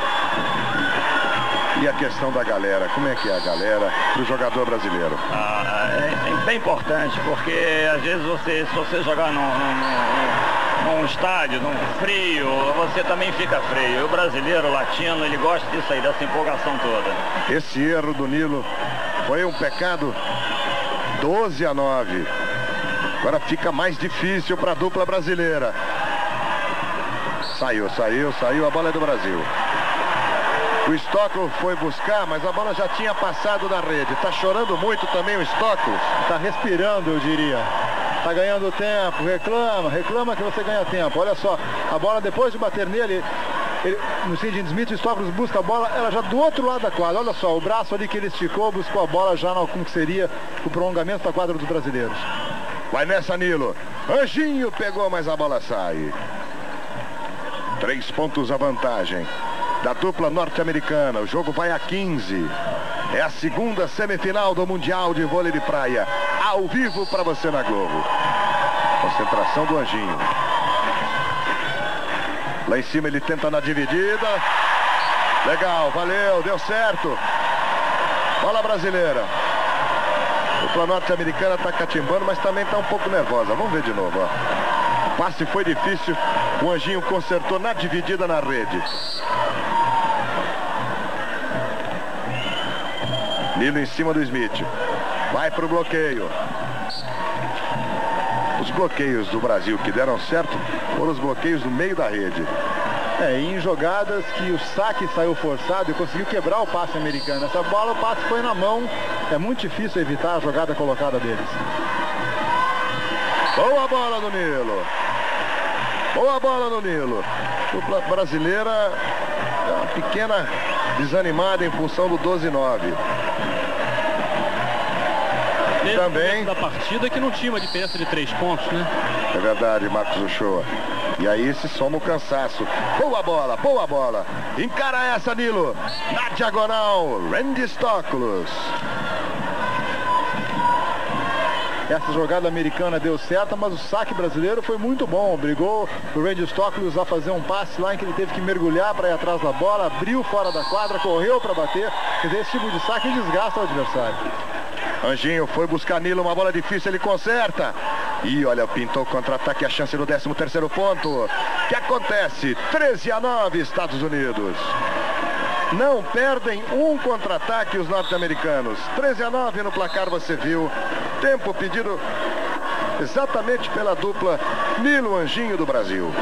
E a questão da galera, como é que é a galera do jogador brasileiro? É bem importante, porque às vezes se você jogar num estádio, num frio, você também fica frio. E o brasileiro, o latino, ele gosta disso aí, dessa empolgação toda. Esse erro do Nilo foi um pecado. 12-9. Agora fica mais difícil para a dupla brasileira. Saiu, a bola é do Brasil. O Stoklos foi buscar, mas a bola já tinha passado da rede. Está chorando muito também o Stoklos. Está respirando, eu diria. Está ganhando tempo, reclama que você ganha tempo. Olha só, a bola depois de bater nele, no Cindy Smith, o Stoklos busca a bola, ela já do outro lado da quadra. Olha só, o braço ali que ele esticou, buscou a bola já como que seria o prolongamento da quadra dos brasileiros. Vai nessa, Nilo. Anjinho pegou, mas a bola sai. 3 pontos a vantagem da dupla norte-americana. O jogo vai a 15. É a segunda semifinal do Mundial de Vôlei de Praia. Ao vivo para você na Globo. Concentração do Anjinho. Lá em cima ele tenta na dividida. Legal, valeu, deu certo. Bola brasileira. A dupla norte-americana está catimbando, mas também está um pouco nervosa. Vamos ver de novo, ó. O passe foi difícil. O Anjinho consertou na dividida na rede. Nilo em cima do Smith. Vai para o bloqueio. Os bloqueios do Brasil que deram certo foram os bloqueios no meio da rede. Em jogadas que o saque saiu forçado e conseguiu quebrar o passe americano. Essa bola, o passe foi na mão. É muito difícil evitar a jogada colocada deles. Boa bola do Nilo. Boa bola do Nilo. Dupla brasileira é uma pequena desanimada em função do 12-9. Também da partida que não tinha uma diferença de 3 pontos, né? É verdade, Marcos Uchoa. E aí se soma o cansaço. Boa bola, boa bola. Encara essa, Nilo. Na diagonal, Randy Stoklos. Essa jogada americana deu certo, mas o saque brasileiro foi muito bom. Obrigou o Randy Stoklos a fazer um passe lá em que ele teve que mergulhar para ir atrás da bola, abriu fora da quadra, correu para bater. Quer dizer, esse tipo de saque desgasta o adversário. Anjinho foi buscar Nilo, uma bola difícil, ele conserta. E olha, pintou o contra-ataque, a chance do 13º ponto. O que acontece? 13-9, Estados Unidos. Não perdem um contra-ataque os norte-americanos. 13-9 no placar, você viu. Tempo pedido exatamente pela dupla Nilo Anjinho do Brasil.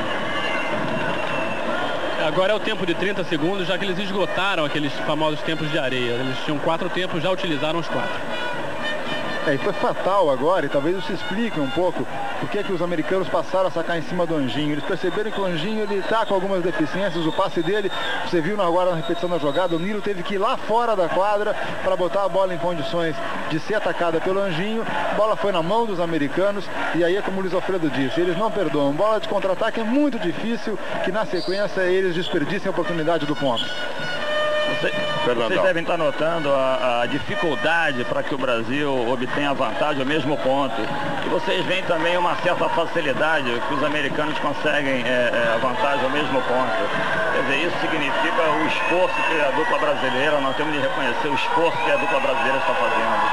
Agora é o tempo de 30 segundos, já que eles esgotaram aqueles famosos tempos de areia. Eles tinham 4 tempos, já utilizaram os 4. E foi fatal agora, e talvez isso explique um pouco por que os americanos passaram a sacar em cima do Anjinho. Eles perceberam que o Anjinho está com algumas deficiências, o passe dele, você viu agora na repetição da jogada, o Nilo teve que ir lá fora da quadra para botar a bola em condições de ser atacada pelo Anjinho. A bola foi na mão dos americanos, e aí é como o Luiz Alfredo disse, eles não perdoam. Bola de contra-ataque é muito difícil que na sequência eles desperdicem a oportunidade do ponto. Vocês devem estar notando a dificuldade para que o Brasil obtenha a vantagem ao mesmo ponto. E vocês veem também uma certa facilidade que os americanos conseguem a vantagem ao mesmo ponto. Quer dizer, isso significa o esforço que a dupla brasileira, nós temos de reconhecer o esforço que a dupla brasileira está fazendo.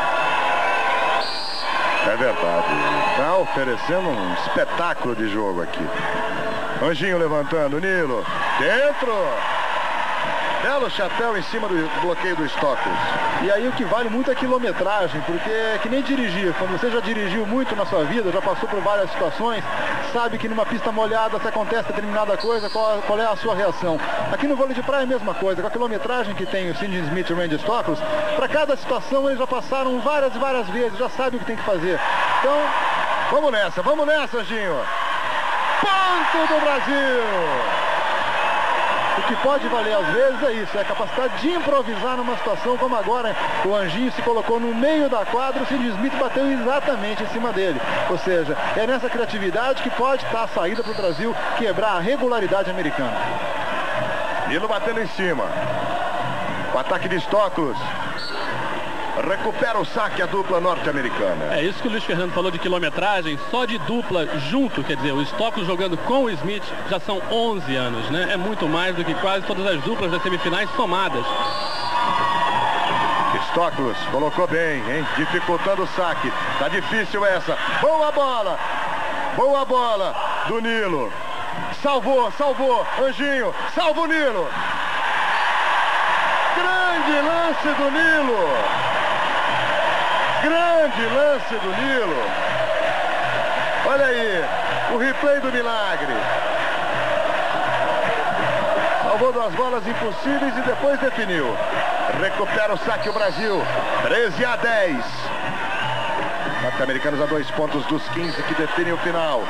É verdade. Está oferecendo um espetáculo de jogo aqui. Anjinho levantando, Nilo. Dentro! Belo chapéu em cima do bloqueio do Stoklos. E aí o que vale muito é a quilometragem, porque é que nem dirigir. Quando você já dirigiu muito na sua vida, já passou por várias situações, sabe que numa pista molhada, se acontece determinada coisa, qual é a sua reação. Aqui no vôlei de praia é a mesma coisa. Com a quilometragem que tem o Sidney Smith e o Randy Stoklos, para cada situação eles já passaram várias e várias vezes, já sabem o que tem que fazer. Então, vamos nessa, Anjinho. Ponto do Brasil! O que pode valer às vezes é isso, é a capacidade de improvisar numa situação como agora. O Anjinho se colocou no meio da quadra, o Sidney Smith bateu exatamente em cima dele. Ou seja, é nessa criatividade que pode estar a saída para o Brasil quebrar a regularidade americana. Nilo batendo em cima. O ataque de Stoklos. Recupera o saque a dupla norte-americana. É isso que o Luiz Fernando falou de quilometragem, só de dupla junto, quer dizer, o Stoklos jogando com o Smith já são 11 anos, né? É muito mais do que quase todas as duplas das semifinais somadas. Stoklos colocou bem, hein? Dificultando o saque. Tá difícil essa. Boa bola! Boa bola do Nilo. Salvou. Anjinho, salva o Nilo. Grande lance do Nilo. Grande lance do Nilo. Olha aí, o replay do milagre. Salvou 2 bolas impossíveis e depois definiu. Recupera o saque o Brasil. 13-10. Norte-americanos a 2 pontos dos 15 que definem o final.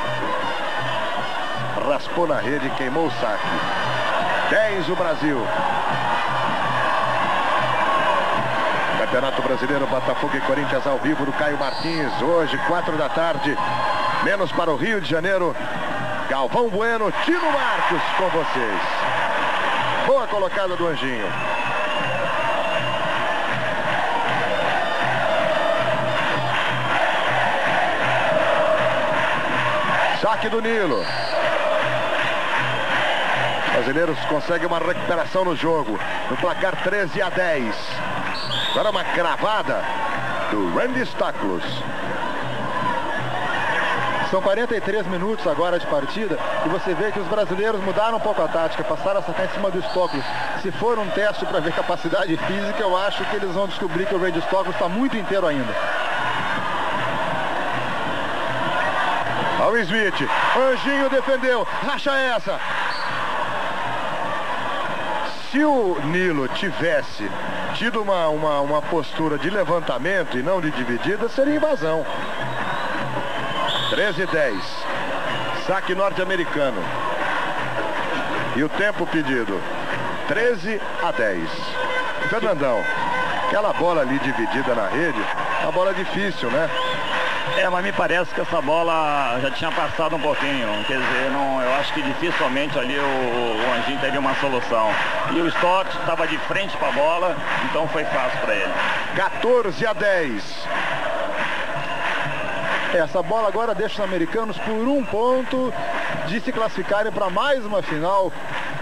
Raspou na rede, queimou o saque. 10 o Brasil. Campeonato Brasileiro, Botafogo e Corinthians ao vivo do Caio Martins. Hoje, 4 da tarde, menos para o Rio de Janeiro. Galvão Bueno, Tino Marcos com vocês. Boa colocada do Anjinho. Saque do Nilo. Os brasileiros conseguem uma recuperação no jogo. No placar 13-10. Agora uma cravada do Randy Stoklos. São 43 minutos agora de partida e você vê que os brasileiros mudaram um pouco a tática, passaram a sacar em cima do Stoklos. Se for um teste para ver capacidade física, eu acho que eles vão descobrir que o Randy Stoklos está muito inteiro ainda. Olha o Smith, Anjinho defendeu, racha essa. Se o Nilo tivesse tido uma postura de levantamento e não de dividida, seria invasão. 13-10. Saque norte-americano. E o tempo pedido, 13-10. Fernandão, aquela bola ali dividida na rede, uma bola difícil, né? Mas me parece que essa bola já tinha passado um pouquinho. Quer dizer, eu acho que dificilmente ali o Anjinho teria uma solução. E o Stokes estava de frente para a bola, então foi fácil para ele. 14-10. Essa bola agora deixa os americanos por 1 ponto de se classificarem para mais uma final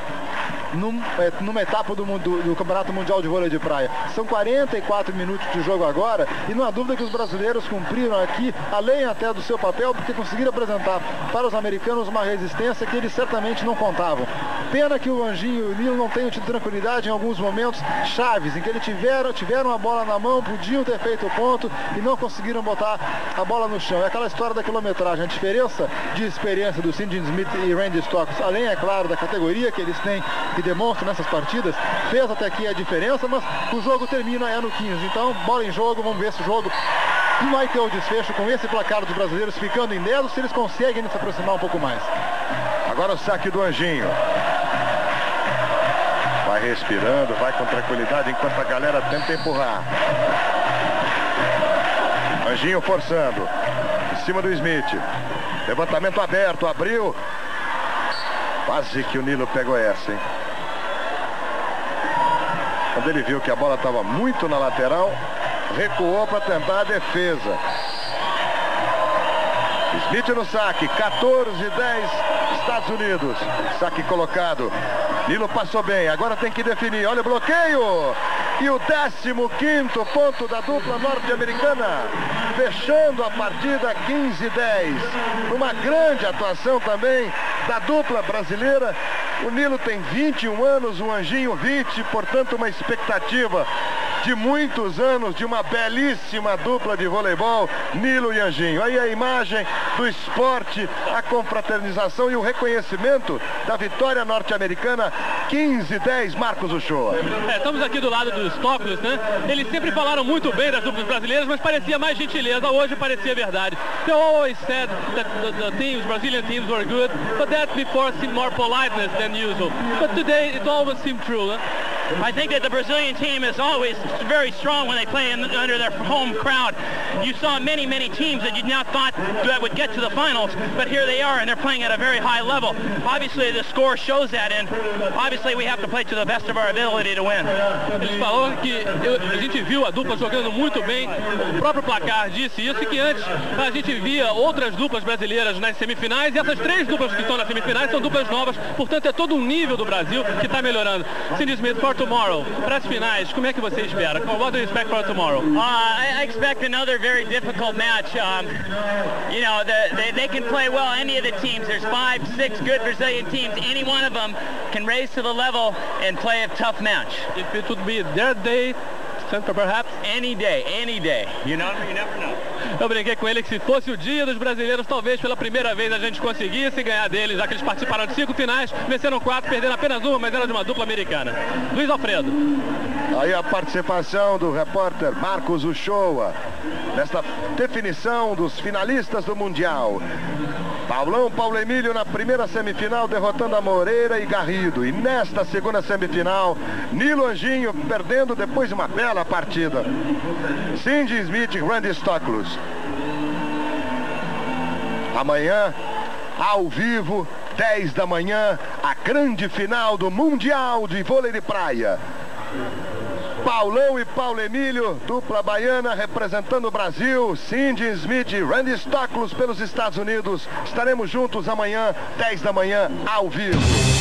numa etapa do Campeonato Mundial de Vôlei de Praia. São 44 minutos de jogo agora e não há dúvida que os brasileiros cumpriram aqui, além até do seu papel, porque conseguiram apresentar para os americanos uma resistência que eles certamente não contavam. Pena que o Anjinho e o Nilo não tenham tido tranquilidade em alguns momentos chaves, em que eles tiveram a bola na mão, podiam ter feito o ponto e não conseguiram botar a bola no chão. É aquela história da quilometragem. A diferença de experiência do St. John Smith e Randy Stokes, além, é claro, da categoria que eles têm e demonstram nessas partidas, fez até aqui a diferença, mas o jogo termina no 15. Então, bola em jogo, vamos ver se o jogo vai ter o desfecho com esse placar dos brasileiros ficando em 10, ou se eles conseguem se aproximar um pouco mais. Agora o saque do Anjinho. Vai respirando, vai com tranquilidade enquanto a galera tenta empurrar. Anjinho forçando. Em cima do Smith. Levantamento aberto, abriu. Quase que o Nilo pegou essa, hein? Quando ele viu que a bola estava muito na lateral, recuou para tentar a defesa. Smith no saque, 14-10, Estados Unidos. Saque colocado. Nilo passou bem, agora tem que definir. Olha o bloqueio! E o 15º ponto da dupla norte-americana. Fechando a partida 15-10. Uma grande atuação também da dupla brasileira. O Nilo tem 21 anos, o Anjinho 20, portanto uma expectativa de muitos anos de uma belíssima dupla de voleibol, Nilo e Anjinho. Aí a imagem do esporte, a confraternização e o reconhecimento da vitória norte-americana, 15-10, Marcos Uchoa. Estamos aqui do lado dos Stokes, né? Eles sempre falaram muito bem das duplas brasileiras, mas parecia mais gentileza. Hoje parecia verdade. They always said that the teams, Brazilian teams were good, but that before seemed more politeness than usual. But today it always seemed true, huh? I think that the Brazilian team is always very strong when they play under their home crowd. You saw many teams that you not thought that would get to the finals, but here they are, and they're playing at a very high level. Obviously, the score shows that, and obviously we have to play to the best of our ability to win. Eles falaram que a gente viu a dupla jogando muito bem, o próprio placar disse isso, e que antes a gente via outras duplas brasileiras nas semifinais, e essas 3 duplas que estão nas semifinais são duplas novas, portanto é todo um nível do Brasil que está melhorando. Cindy Smith, for tomorrow, para as finais, como é que você espera? What do you expect for tomorrow? I expect another very difficult match. You know, they can play well, any of the teams. There's 5, 6 good Brazilian teams. Any one of them can raise to the level and play a tough match. If it would be their day, perhaps? Any day. You never know. Eu brinquei com ele que se fosse o dia dos brasileiros, talvez pela primeira vez a gente conseguisse ganhar deles, já que eles participaram de 5 finais, venceram 4, perderam apenas uma, mas era de uma dupla americana. Luiz Alfredo. Aí a participação do repórter Marcos Uchoa nesta definição dos finalistas do Mundial. Paulão, Paulo Emílio na primeira semifinal derrotando a Moreira e Garrido. E nesta segunda semifinal, Nilo Anjinho perdendo depois de uma bela partida. Cindy Smith e Randy Stokes. Amanhã, ao vivo, 10 da manhã, a grande final do Mundial de Vôlei de Praia. Paulão e Paulo Emílio, dupla baiana representando o Brasil, Cindy Smith e Randy Stokes pelos Estados Unidos. Estaremos juntos amanhã, 10 da manhã, ao vivo.